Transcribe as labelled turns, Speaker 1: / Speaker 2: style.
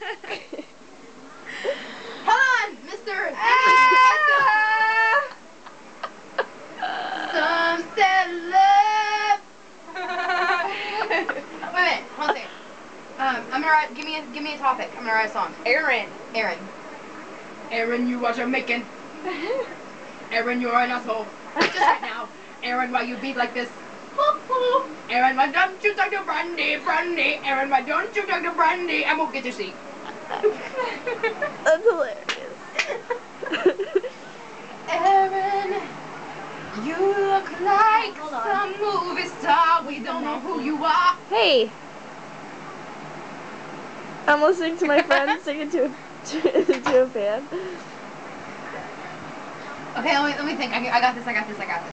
Speaker 1: Come on, Mr. Sunset love. Wait a minute, hold on a second. I'm gonna write. Give me a topic. I'm gonna write a song.
Speaker 2: Aaron.
Speaker 1: Aaron, you what you're making? Aaron, you're an asshole. Just right now. Aaron, why you beat like this? Aaron, why don't you talk to Brandy? Aaron, why don't you talk to Brandy? I won't get to see.
Speaker 2: That's hilarious.
Speaker 1: Aaron, you look like some movie star. We don't know who you are.
Speaker 2: Hey. I'm listening to my friend singing to a fan.
Speaker 1: Okay, let me think. I got this.